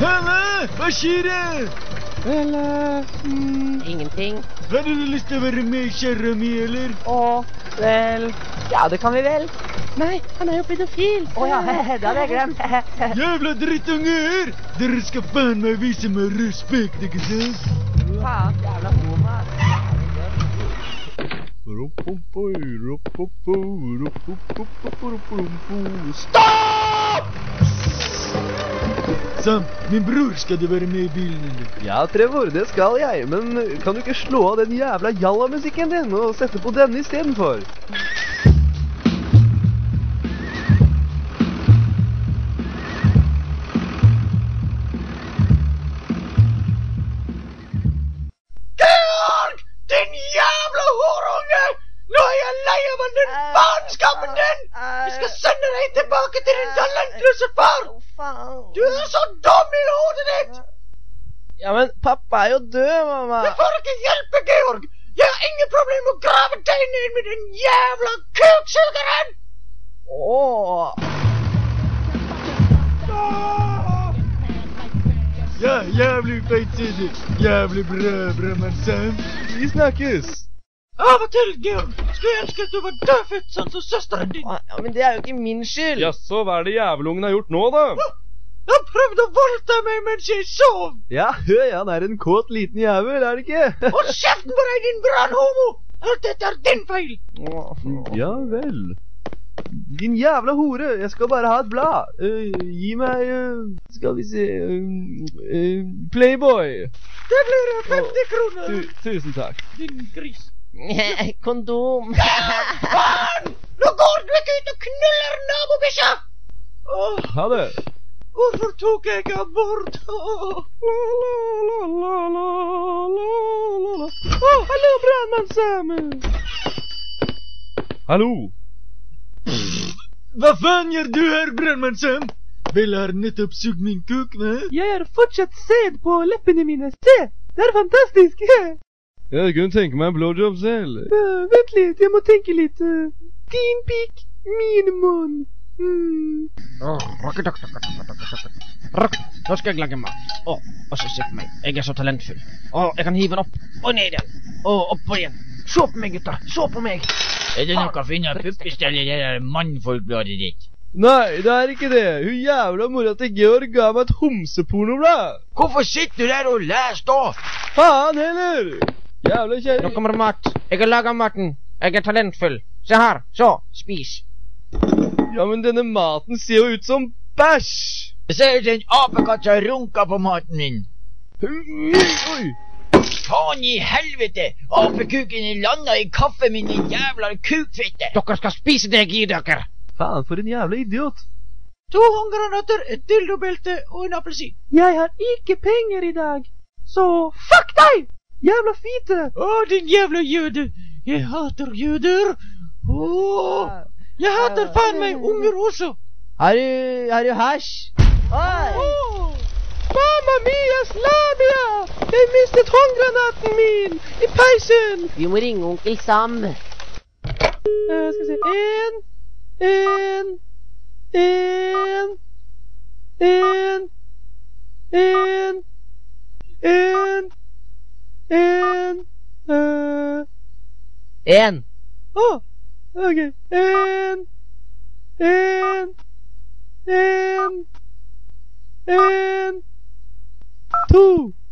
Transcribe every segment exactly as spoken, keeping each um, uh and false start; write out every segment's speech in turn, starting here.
Halla, hva skjer det? Vel, mm, ingenting. Har du lyst til å være med kjære mi, eller? Å, vel, ja, det kan vi vel. Nei, han er jo pedofil. Å ja, det hadde jeg glemt. Jævla drittunger! Dere skal faen meg vise meg respekt, ikke sant? Faen, jævla homo. Stopp! Sam, min bror, skal du være med i bilen, eller? Ja, Trevor, det skal jeg, men kan du ikke slå av den jævla jalla-musikken din og sette på denne i stedet for? Georg! Din jævla horunge! Nå er jeg lei av den faenskapen din! Vi skal sende deg tilbake til din talentløse far! Du er så dum i hodet ditt! Ja, men pappa er jo død, mamma. Jeg får ikke hjelpe, Georg! Jeg har ingen problem med å grave deg ned med den jævla kuksugeren! Åh. Ja, jævlig feit side. Jævlig bra, Brahman Sam. Vi snakkes! Av og til, Georg, skulle jeg ønske at du var dødfødt sånn som søsteren din. Ja, men det er jo ikke min skyld. Jaså, hva er det jævelungen har gjort nå, da? Han prøvde å voldta meg mens jeg sov. Ja, han er en kåt liten jævel, er det ikke? Hold kjeften på deg, din brannhomo! Alt dette er din feil. Ja vel. Din jævla hore, jeg skal bare ha et blad. Uh, gi meg, uh, skal vi se, uh, uh, Playboy. Det blir femti kroner. Tu tusen takk. Din gris. Kondom. Faen! Nå går du ikke ut og knuller nabobisja! Åh, Ha det. hvorfor tok jeg abort? Åh, La, la, la, la, la, la, la. Åh, hallo, Brandman Sam. Hallo. hva faen gjør du her, Brandman Sam? Vel har nettopp sugd min kuk, ne? Jeg har fortsatt sæd på leppene mine. Se, det er fantastisk. Jeg kunne tenke meg en blowjob selv. Uh, vent litt, jeg må tenke litt. Uh, din pikk, min munn. Mm. Nå skal jeg lage mat. Å, og så se på meg. Jeg er så talentfull. Å, jeg kan hive den opp og ned igjen. Og opp og igjen. Se på meg, gutter. Se på meg. Er det noe å finne puppestell i det der mannfolkbladet ditt? Nei, det er ikke det. Hun jævla mora til Georg ga meg et homsepornoblad. Hvorfor sitter du der og leser da? Faen heller. Jævla Nå kjæring. kommer mat. Jeg har laget maten. Jeg er talentfull. Se her. Så, spis. Ja, men denne maten ser jo ut som bæsj. Det ser ut som en apekatt som runker på maten min. Oi. Faen i helvete! Apekuken din landa i kaffen min, din jævla kukfitte! Dere skal spise det jeg gir dere. Faen, for en jævla idiot. To håndgranater, et dildobelte og en appelsin. Jeg har ikke penger i dag, så fuck deg! Jævla fite! Å, din jævla jøde! Jeg hater jøder! Åh! Jeg hater faen meg unger også! Har du, har du hasj? Oi! Åh! Mamma mia slavia! Jeg mistet håndgranaten min i peisen! Vi må ringe onkel Sam. Uh, skal vi se. En, en, en, en, en, en, en, uh. En. Å, oh, ok. En, en, en, en, to.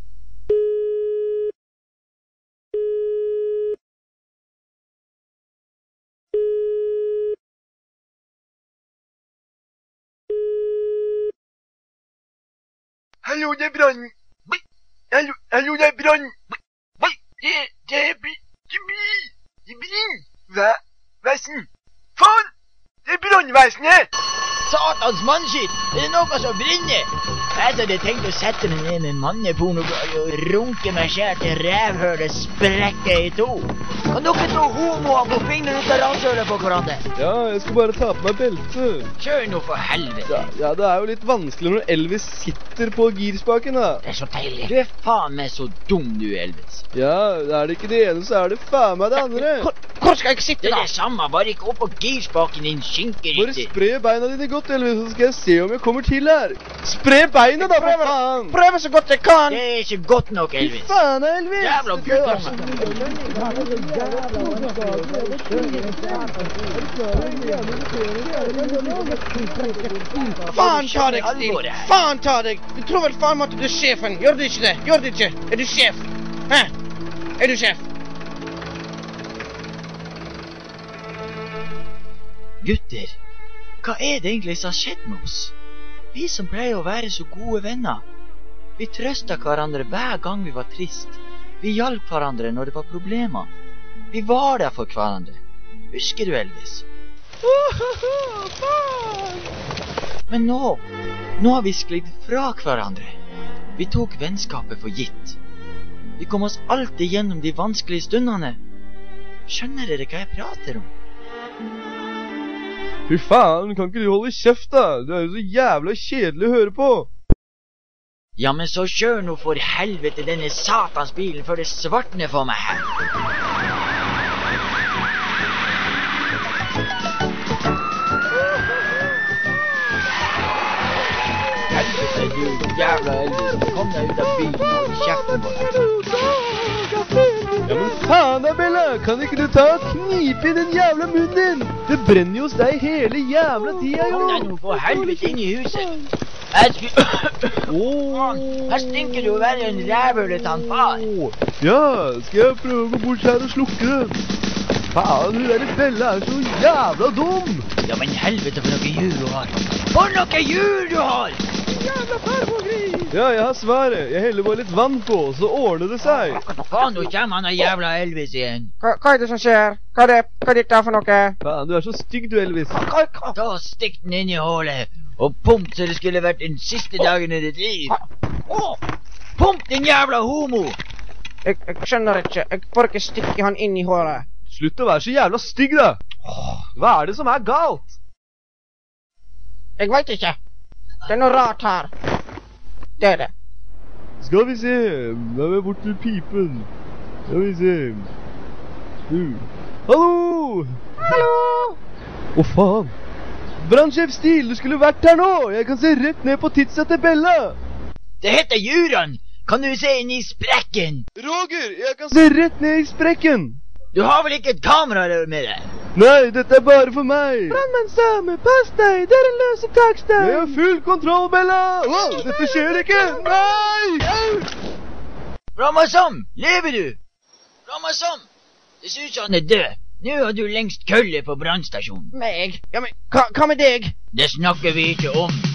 Hallo, det er Brann. Hallo, hallo, det er Brann. Hva? Det, det er bli... Det blir... Det blir... Hva? Vesen? Faen! Det er brannvesenet! Satans mannskitt! Er det noe som brenner? Jeg hadde tenkt å sette meg ned med mannepornografi og runke meg selv til rævhølet sprekker i to. Kan dere to homoer få fingrene ut av ranshølet på hverandre? Ja, jeg skal bare ta på meg beltet. Kjør nå for helvete. Ja, ja, det er jo litt vanskelig når Elvis sitter på girspaken, da. Det er så deilig. Du er faen meg så dum du, Elvis. Ja, er det ikke det ene, så er det faen meg det andre. Hvor, hvor skal jeg sitte Det er da? det samme, bare ikke opp på girspaken din Bare skinkerytter. spre beina dine godt, Elvis, så skal jeg se om jeg kommer til her. Spre beina! beinet da, for faen! Prøver så godt jeg kan. Det er ikke godt nok, Elvis. Faen, Elvis! Jævla guttunge. Faen ta deg, Stig. Faen ta deg. Du tror vel faen måtte du er sjefen. Gjør du ikke det? Gjør du ikke? Er du sjef? Hæ? Er du sjef? Gutter, hva er det egentlig som har skjedd med oss? Vi som pleier å være så gode venner. Vi trøstet hverandre hver gang vi var trist. Vi hjalp hverandre når det var problemer. Vi var der for hverandre. Husker du, Elvis? Men nå, nå har vi sklidd fra hverandre. Vi tok vennskapet for gitt. Vi kom oss alltid gjennom de vanskelige stundene. Skjønner dere hva jeg prater om? Fy faen, kan ikke du holde kjeft da? Du er jo så jævla kjedelig å høre på. Ja, men så kjør nå for helvete denne satans bilen før det svartner for meg her. Helvete, du jævla Elvis. Kom deg ut av bilen og hold kjeften på deg. Ja, men faen da, Bella! Kan ikke du ta og knipe i den jævla munnen din? Det brenner jo hos deg hele jævla tida, jo! Kom deg nå for helvete inn i huset. Her skulle... Åh, her stinker du å være en rævhølet han far. Ja, skal jeg prøve å gå bort her og slukke den? Faen, hun der Bella er så jævla dum! Ja, men helvete for noe jur du har. For noe jur du har! Jævla farfogris! Ja, jeg har svaret. Jeg heller bare litt vann på, så ordner det seg. Faen, nå kommer han av jævla Elvis igjen. Hva, hva er det som skjer? Hva er det? Hva er dette for noe? Faen, du er så stygg du, Elvis. Hva, hva? Ta og stikk den inn i hålet, og pump så det skulle vært den siste dagen i ditt liv. Pump, din jævla homo! Jeg, jeg skjønner ikke. Jeg får ikke stikke han inn i hålet. Slutt å være så jævla stygg, da. Hva er det som er galt? Jeg vet ikke. Det er noe rart her. Det er det. Skal vi se. Da er vi bort til pipen. Skal vi se. Uh. Hallo! Hallo! Å, faen. Brannsjef Stil, du skulle vært her nå. Jeg kan se rett ned på tidset til Bella. Det heter Juran. Kan du se inn i sprekken? Roger, jeg kan se rett ned i sprekken. Du har vel ikke et kamera med deg? Nei, dette er bare for meg. Brannmann Same, pass deg. Det er en løse takstein. Jeg har full kontroll, Bella. Wow, dette skjer ikke. Nei! Ramazan, lever du? Ramazan, det ser ut som han er død. Nå har du lengst kølle på brannstasjonen. Meg? Ja, men hva, hva med deg? Det snakker vi ikke om.